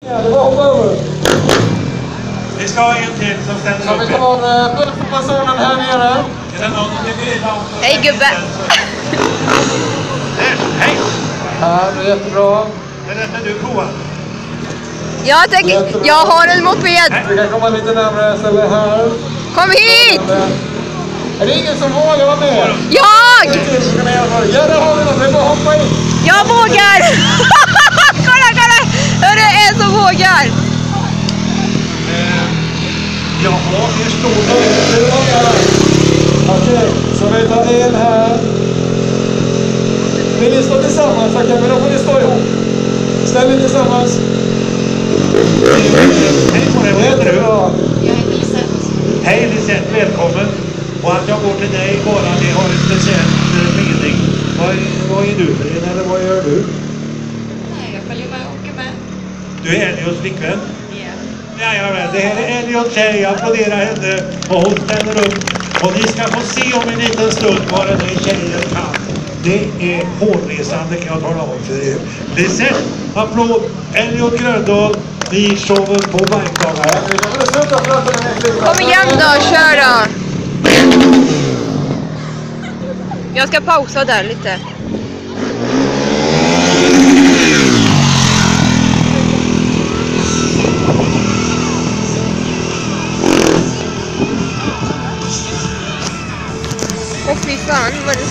Ja, det var hoppa över. Vi ska ha en till som ställer upp. Så vi tar personen här nere. Är det någon som vill ha? Hej gubbe! Hej! Ja, det är jättebra. Är detta du provar? Jag har en moped! Vi kan komma lite närmare, ställa här. Kom hit! Är det ingen som vågar vara med? Jag! Ja, där har vi något. Det är bara hoppa in. Jag vågar! kolla! Hörru, en som vågar! Jaha, det står Okej, så vi tar en här. Vill ni stå tillsammans? Okej, men då får ni stå ihop. Ställ er tillsammans. Hej på dig, vad heter du? Jag heter Lisette. Hej Lisette, välkommen. Och att jag går till dig bara, det har en speciell mening. Vad är du för en, eller vad gör du? Nej, jag följer med och åker med. Du är Eliots flickvän? Ja. Jajamän, det här är Eliots tjej, jag applåderar henne och hon ställer upp. Och ni ska få se om en liten stund vad den här tjejen kan. Det är hårresande, kan jag tala om för er. Lisette, applåd, Eliot Gröndal i showen på Bajkdagar. Kom igen då, kör då! Jag ska pausa där lite. Åh fy fan, vad det...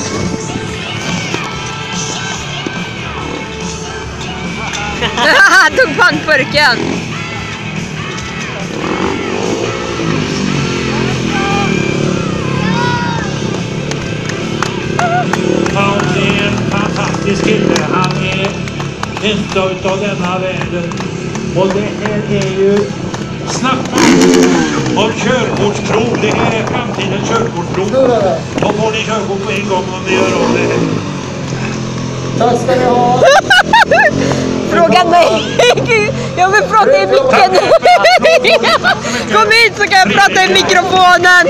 tog pantburken! Han är en fantastisk kille. Han är inte utav denna världen. Och det här är ju snabbt om körkortsprov. Det här är framtidens körkortsprov. Då får ni körkort på en gång om ni gör om det här. Tack ska ni ha. Fråga mig! Jag vill prata i micken! Kom hit så kan jag prata i mikrofonen!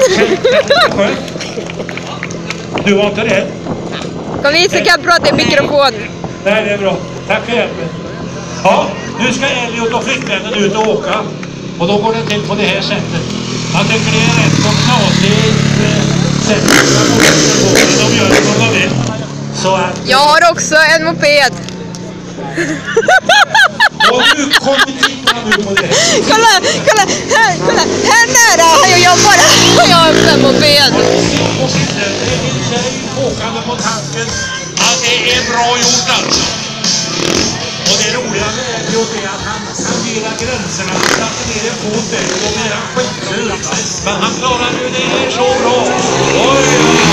Du var inte rädd? Kom hit så kan jag prata i mikrofonen! Nej, det är bra. Tack för hjälpen. Ja, nu ska Eliot och flickvännen ut och åka. Och då går det till på det här sättet. Jag tycker det är rätt så knasigt sätt. De gör det som de vill. Så att... Jag har också en moped! Och nu kommer tittarna nu på det. Kolla! Här nära har jag bara har en moped! Och sitter en tjej åkande på tanken att det är bra gjort alltså. Och det roliga med Eliot är att han tangerar gränserna. Han satte ner en fot där och då blir han skitsur. Men han klarar ju det